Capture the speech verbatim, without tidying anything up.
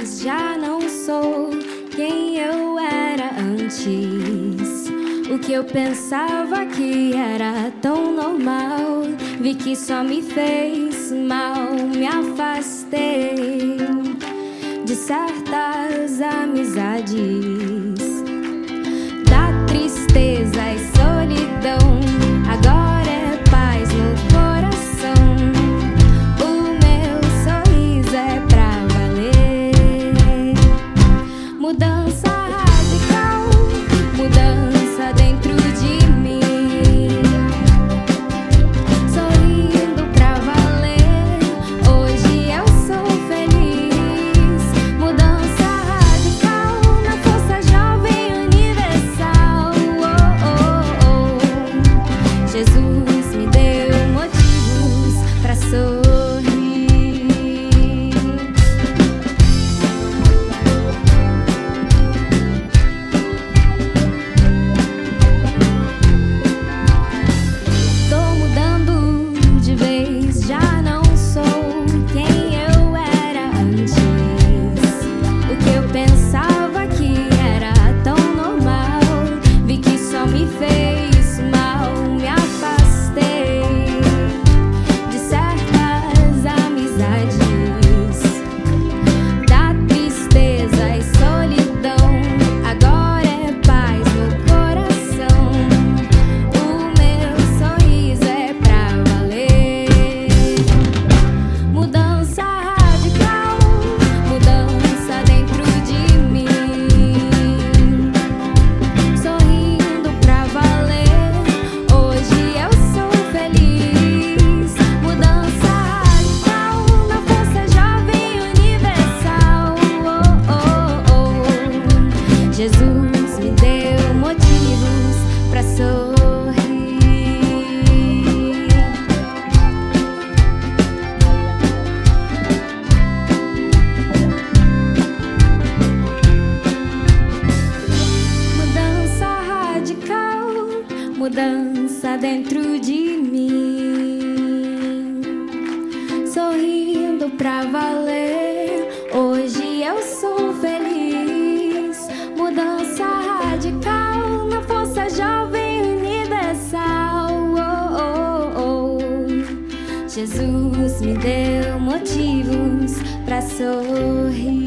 vez já não sou quem eu era antes. O que eu pensava que era tão normal, vi que só me fez mal. Me afastei de certas amizades, da tristeza e solidão. Agora é paz no coração. O meu sorriso é pra valer. Mudança radical, mudança dentro de mim. Sorrindo pra valer, hoje eu sou feliz. Mudança radical na força jovem universal. Oh, oh, oh. Jesus me deu motivos pra sorrir. Tô mudando de vez, já não sou quem eu era antes. O que eu pensava que era tão normal, vi que só me fez mal. Me afastei de certas amizades, da tristeza e solidão. Agora é paz no coração. O meu sorriso é pra valer. Mudança radical, mudança dentro de mim. Sorrindo pra valer, hoje eu sou feliz. Mudança radical na força jovem universal. Oh, oh, oh. Jesus me deu motivos pra sorrir. Mudança radical, mudança dentro de mim. Sorrindo pra valer, hoje eu sou feliz. Mudança radical na força jovem universal. Oh, oh, oh. Jesus me deu motivos pra sorrir.